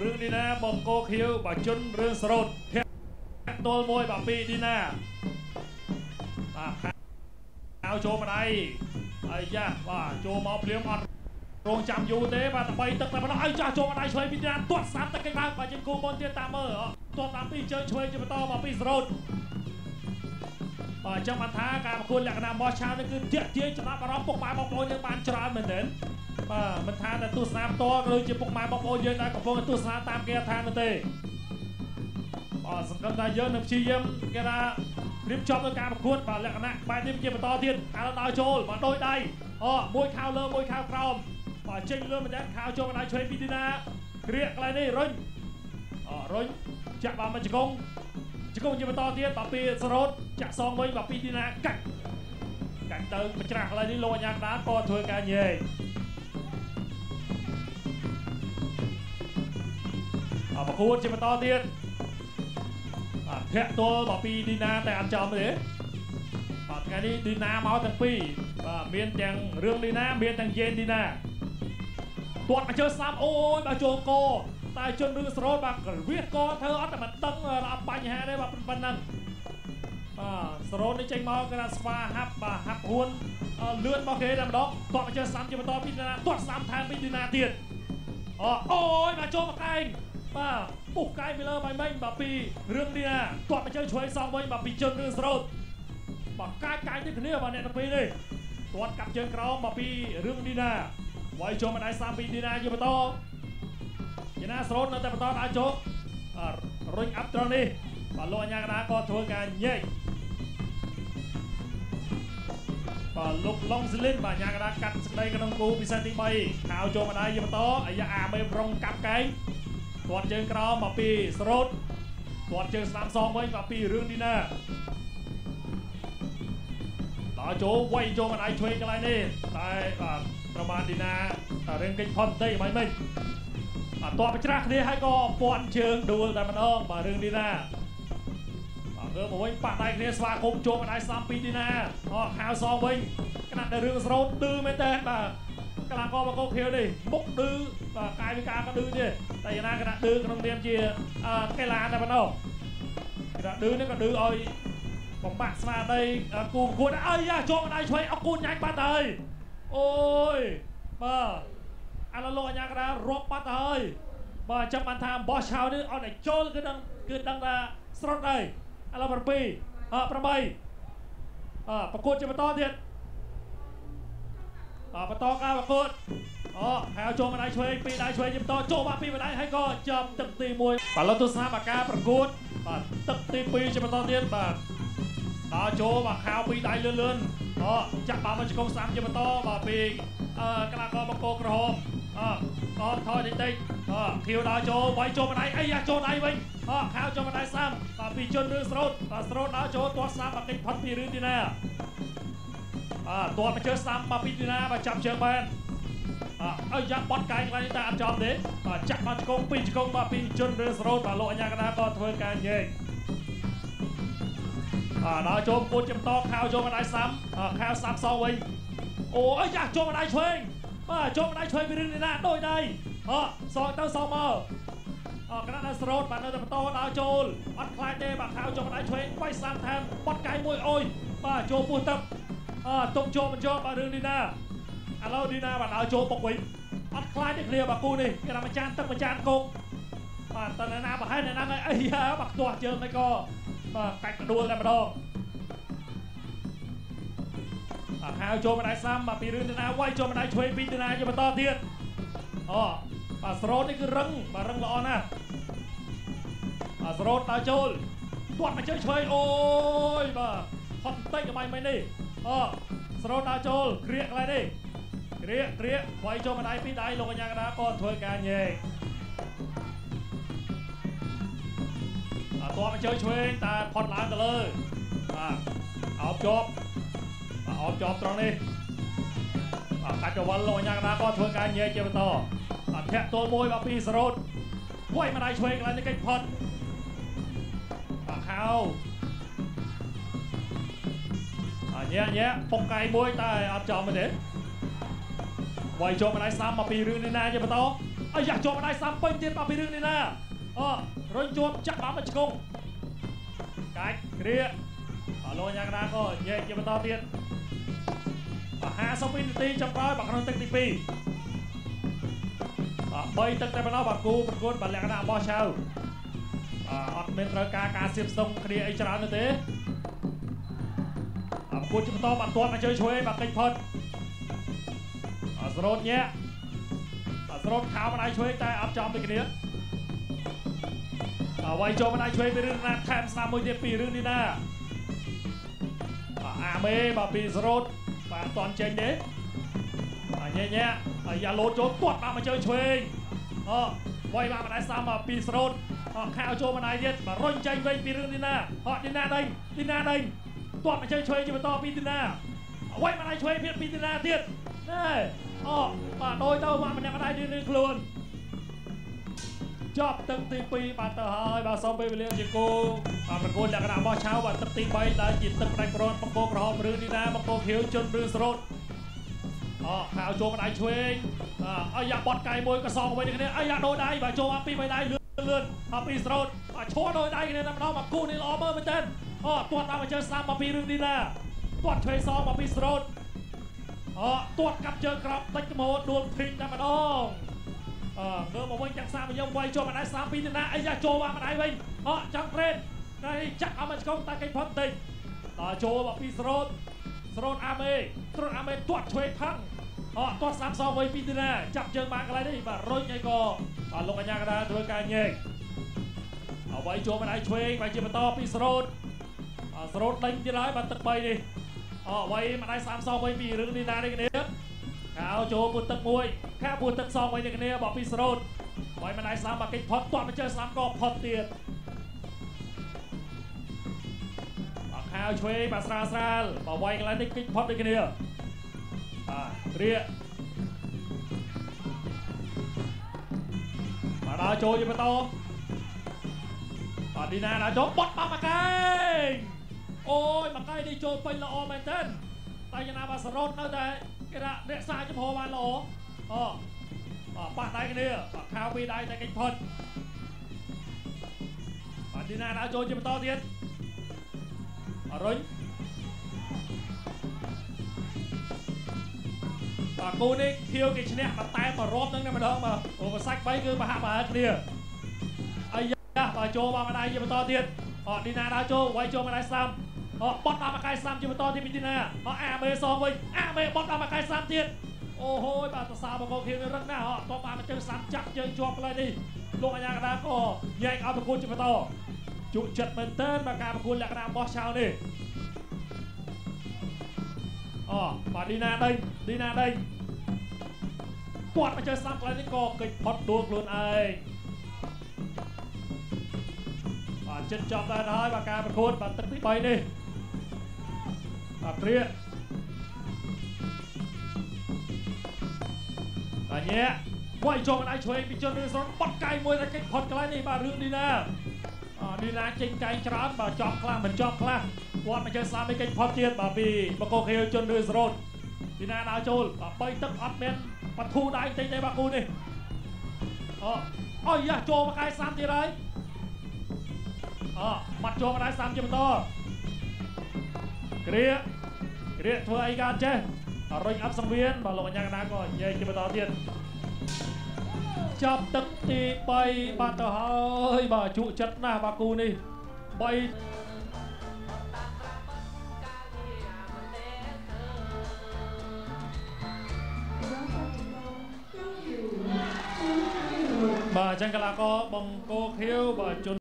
រឿងនេះណាបងកោខៀវបើជន់រឿងសរោតធាក់ទល់មួយបើពីនេះណាបាទហៅចូលម្ដាយអាយ៉ាបាទចូលមកភ្លាមអត់រងចាំយូរទេបាទដើម្បីទឹកតែម្ដងឲ្យចាស់ចូលម្ដាយឆ្វេងពីណាទាត់ស្ដាប់ទឹកគេឡើងបើជាគូមុនទៀតតាមមើលទាត់តាមពីជើងឆ្វេងជាបន្តមកពីសរោតបាទចាំបានថាការប្រកួតលក្ខណៈបោះឆាវនេះគឺទាក់ទាញចំណាប់អារម្មណ៍ពុកម៉ែបងប្អូនយើងបានច្រើនមែនទែនបាទមិនថាតែទស្សនាផ្ទាល់ក៏ដូចជាពុកម៉ែបងប្អូនយើងដែលកំពុងទស្សនាតាមគេថានោះទេបាទសង្ឃឹមថាយើងនឹងព្យាយាមគេថារៀបចំនៅការប្រកួតបាទលក្ខណៈបែបនេះជាបន្តទៀតឥឡូវដល់ចូលបាទដោយដៃមួយខោលើមួយខោក្រោមបាទចេញលឿនមែនតើខោចូលម្ដាយឆ្វេងពីទីណាក្រៀកកន្លែងនេះរុញរុញចាក់បានមកជង្គង់ជាបន្តទៀតបាទពីសរោតចាក់សងវិញបាទពីទីណាកាច់ទៅបញ្ច្រាស់កន្លែងនេះលោកអាញាកណ្ដាលក៏ធ្វើការញែកប្រកួតជាបន្តទៀតបាទធាក់ទល់បាទពីឌីណាតែអត់ចំទេបាទថ្ងៃនេះឌីណាមកទាំងពីរបាទមានទាំងរឿងឌីណាមានទាំងយេនឌីណាទាត់មកជើស្លាប់អូយបាទចូលកតែជនរឿងសរោតបាទវាកធ្វើអត់តែមិនដឹងអត់បញ្ហាទេបាទប៉ុណ្ណឹងបាទសរោតនេះចេញមកគេថាស្វាហាប់បាទហាប់ហួនលឿនមកគេតែម្ដងទាត់មកជើស្លាប់ជាបន្តពីឌីណាទាត់ស្លាប់ថែមពីឌីណាទៀតអូយបាទចូលមកកែងបាទពុះកាយពីលើបាយមិញបាទពីរឿងនេះណាទាត់មកជើឆ្វេងសងវិញបាទពីជនរឿងសរោតបាទកាយទៅគ្នាបាទអ្នកទាំងពីរនេះទាត់កាប់ជើងក្រោមបាទពីរឿងនេះណាវាយចូលមកដៃសាពីឌីណាជាបន្តជាណាសរោតនៅតែបន្តដើរចូលរុញអាប់ត្រង់នេះបាទលោកអាញាកណ្ដាលក៏ធ្វើការញែកបាទលោកឡុងស៊ីលីនបាទអាញាកណ្ដាលកាត់សេចក្តីក្នុងគូពិសេសទី3ខោចូលមកដៃជាបន្តអាយ៉ាអាមេប្រងកាប់កែងទាត់ជើងក្រោមមកពីសរោតទាត់ជើងស្ដាំសងវិញមកពីរឿងឌីណាដល់ចូលវាយចូលមកដៃឆ្វេងកន្លែងនេះតែបាទប្រមាណឌីណារឿងកិច្ចផុតបន្តិចមិនបាទទាត់ប្រច្រាស់គ្នាហើយក៏ពាន់ជើងដួលតែម្ដងបាទរឿងឌីណាបាទធ្វើមកវិញប៉ះដៃគ្នាស្វាគមន៍ចូលមកដៃស្ដាំពីឌីណាខៅសងវិញគណៈតែរឿងសរោតឌឺមែនតើបាទកីឡាករមកកោខៀវនេះមុខឌឺបាទកាយវិការក៏ឌឺទៀតតែយ៉ាងណាគណៈឌឺក្នុងនាមជាកីឡាតែប៉ុណ្ណោះគណៈឌឺនេះក៏ឌឺឲ្យបំបាក់ស្មារតីគូប្រកួតអើយ៉ាចូលមកដៃឆ្វេងអកូនញ៉ាញ់បាត់ហើយអូយបាទឥឡូវលោកអាញាកណ្ដាលរាប់បាត់ហើយបាទចាំបានថាបោះឆៅនេះអត់តែចូលគឺដឹងថាស្រត់ហើយឥឡូវ7 8ប្រកួតជាបន្តទៀតបន្តការប្រកួតហើយចូលមកដៃឆ្វេងពីដៃឆ្វេងជាបន្តចូលមកពីម្ដាយហើយក៏ចាប់ទឹកទី1បាទលោកទស្សនាបាការប្រកួតបាទទឹកទី2ជាបន្តទៀតបាទដល់ចូលមកខោពីដៃលឿនចាក់បានមកជង្គង់ស្ដាំជាបន្តបាទពីកីឡាករបង្គោលក្រហមក៏ថយតិចខៀវដល់ចូលវាយចូលម្ដាយអីយ៉ាចូលដៃវិញខោចូលម្ដាយស្ដាំបាទពីជនរឿងសរោតសរោតដល់ចូលទាត់ស្ដាំបាទកិច្ចផុតពីរឿងទីណាទាត់មកជើស្ដាំបាទពីទីណាបាទចាប់ជើងបានអើយ៉ាបត់កាយកន្លែងនេះតែអត់ចំទេបាទចាក់មកជង្គង់ពីជង្គង់បាទពីជនរឿងសរោតបាទលោកអាញាកណ្ដាលក៏ធ្វើការញែកដល់ចូលប្រកួតជាបន្តខោចូលមកដៃស្ដាំខោស្ដាំសងវិញអូអីយ៉ាចូលមកដៃឆ្វេងបាទចូលមកដៃឆ្វេងពីរឿងនេះណាដោយដៃសងទៅសងមកគណៈដល់សរោតបាទនៅតែបន្តដល់ចូលអត់ខ្លាចទេបាទខោចូលមកដៃឆ្វេងវាយស្ដាំថែមបត់កាយមួយអូយបាទចូលពោះទឹកទុកចូលមិនចូលបាទរឿងនេះណាឥឡូវឌីណាបាទដល់ចូលបុកវិញអត់ខ្លាចទេគ្នាបាទគូនេះគេថាម្ចាស់ទឹកម្ចាស់គោកបាទតើណាប្រហែលណាហ្នឹងអីយ៉ាបាទខ្ទាស់ជើងមិនក៏បាទកាច់កដួលតែម្ដងខៅចូលមកដៃស្ដាំបាទពីរឿងឌីណាវាយចូលមកដៃឆ្វេងពីឌីណាជាបន្តទៀតបាទសរោតនេះគឺរឹងបាទរឹងល្អណាស់សរោតដល់ចូលទាត់មកជើងឆ្វេងអូយបាទហត់បន្តិចក៏មិននេះសរោតដល់ចូលក្រៀកកន្លែងនេះក្រៀកវាយចូលមកដៃពីដៃលោកអាញាកណ្ដាលក៏ធ្វើការញែកទាត់មកជើងឆ្វេងតែផុតឡើងទៅលើបាទអោបជាប់ត្រង់នេះកាច់កវលលោកអាញាកណ្ដាលក៏ធ្វើការញែកជាបន្តធាក់ទល់មួយបាទពីសរោតវាយមកដៃឆ្វេងកន្លែងនេះកិច្ចផុតខោញ៉ែពុកកាយមួយតែអត់ចំទេវាយចូលមកដៃស្ដាំមកពីរឿងនេះណាជាបន្តអាយ៉ាជាប់ដៃសាំពេញទៀតមកពីរឿងនេះណារុញជាប់ចាក់បានមកឆ្កងកាច់គ្រាលោកយ៉ាងណាក៏ញែកជាបន្តទៀត52នាទីចុងក្រោយក្នុងទឹកទី2 3ទឹកតែប៉ុណ្ណោះបាទគូប្រកួតបាទលក្ខណៈបោះឆៅអត់មានត្រូវការសៀបស្ទង់គ្នាអីច្រើននោះទេប្រកួតជាបន្តបាទទាត់មកជួយបាទកិច្ចផុតស្រោតញាក់ស្រោតខោម្ដាយជួយតែអត់ចំដូចគ្នាវាយចូលម្ដាយជួយពីរឿងណាថែមស្នាមមួយទៀតពីរឿងនេះណាអាមេបាទពីស្រោតបាទអត់ទាន់ចេញទេញ៉ែយ៉ាឡូតចូលទាត់មកជួយវាយម្ដាយសាមពីស្រោតខោចូលម្ដាយទៀតបាទរុញចេញវិញពីរឿងនេះណាឌីណាដេញទាត់មកជួយជាបន្តពីឌីណាវាយម្ដាយជួយពីឌីណាទៀតណែបាទដូចទៅមកម្នាក់ម្ដាយនេះខ្លួនចប់ទឹកទី2បាទទៅហើយបាទសូមពេលវេលាជាគូបាទប្រកួតលក្ខណៈបោះឆៅបាទទឹកទី3ដែលជាទឹកផ្ដាច់ប្រន់បង្គោលក្រហមឬឌីណាបង្គោលខៀវជន់ឬស្រោតខោចូលម្ដាយឆ្វេងអាយ៉ាបត់កាយមួយក៏សងវិញគ្នាអាយ៉ាដូរដៃបាទចូលពី3ដៃលឿនពីស្រោតឈួរដូរដៃគ្នាតែម្ដងមកគូនេះល្អមើលមែនតើទាត់មកជើស្ដាំមកពីរឿងឌីណាទាត់ឆ្វេងសងមកពីស្រោតទាត់កាប់ជើងក្រោបតិចក្មោដួលភីងតែម្ដងមើលមកវិញចាក់សាមខ្ញុំវាយចូលម្ដាយសាមពីឌីណាអាយ៉ាចូលមកម្ដាយវិញចង់ត្រេនតែចាក់ឲ្យមកឆ្កងតែកិច្ចផុតតិចដល់ចូលមកពីស្រោតអាមេទាត់ឆ្វេងផឹងទាត់សាមសងវិញពីឌីណាចាប់ជើងបានកន្លែងនេះបាទរុញអីក៏លោកអញ្ញាកណ្ដាលធ្វើការញែកវាយចូលម្ដាយឆ្វេងវាយជាបន្តពីស្រោតដេញទៀតហើយបាទទឹក3នេះវាយម្ដាយសាមសងវិញពីរឿងឌីណានេះគ្នាខោចូលពុះទឹកមួយខាពុះទឹកសងវិញគ្នាបាទពីស្រោតវាយម្ដាយសាមបាទកិច្ចផុតទាត់មកជើស្ដាំក៏ផុតទៀតខោឆ្វេងបាទស្រាលបាទវាយកន្លែងនេះកិច្ចផុតដូចគ្នារៀកបាទដល់ចូលជាបន្តឌីណាដល់ចូលបត់បាក់មកកែងអូយមកកែងនេះចូលពេញល្អមែនទែនតែយ៉ាងណាបាទសរោតនៅតែគេថារក្សាចំហបានល្អប៉ះដៃគ្នាបាទខោពីដៃតែកិច្ចផុតឌីណាដល់ចូលជាបន្តទៀតរុញបាទគូនេះខៀវគេឈ្នះតែមករອບនឹងតែម្ដងបាទអូសាច់3គឺប្រហាក់ប្រហែលគ្នាអាយ៉ាបាទចូលមកម្ដាយជាបន្តទៀតឌីណាដល់ចូលវាយចូលម្ដាយសាំបត់ដល់មកកាយសាំជាបន្តទៀតពីឌីណាអាមេសងវិញអាមេបត់ដល់មកកាយសាំទៀតអូហូយបាទសរសើរបង្គោលខៀវនេះរឹងណាស់តបបានមកជើងសាំចាក់ជើងជាប់កន្លែងនេះលោកអាញាកណ្ដាលក៏ញែកឲ្យប្រកួតជាបន្តជក់ចិត្តមែនតើមកការប្រកួតលក្ខណៈបោះឆៅនេះបាទឌីណាដេញគាត់មកជើស្ដាំកន្លែងនេះក៏កិច្ចផុតដួលខ្លួនឯងបាទចិត្តចប់ដែរហើយបាទការប្រកួតបាទទឹកទី3នេះបាទព្រាបាទញ៉ែវាយចូលម្ដាយឆ្វេងពីជនឬស្រន់បត់កាយមួយតែកិច្ចផុតកន្លែងនេះបាទរឿងឌីណាចេញកាយច្រើនបាទចប់ខ្លះមិនចប់ខ្លះគាត់មកជើស្ដាំនេះកិច្ចផុតទៀតបាទពីបង្គោលខៀវជនឬស្រន់ឌីណាដល់ចូលបាទ3ទឹកអត់មានបធូរដៃតិចទេបាទគូនេះយ៉ាចូលមកកាយសាំទៀតហើយបាត់ចូលមកដៃសាំជាបន្តគ្រាធ្វើអីកើតចេះរុញអត់សង្វៀនបាទលោកអញ្ញាកណ្ដាលក៏និយាយជាបន្តទៀតចាប់ទឹកទី3បាទទៅហើយបាទជក់ចិត្តណាស់បាទគូនេះ3បាទអញ្ចឹងកីឡាករបង្គោលខៀវបាទ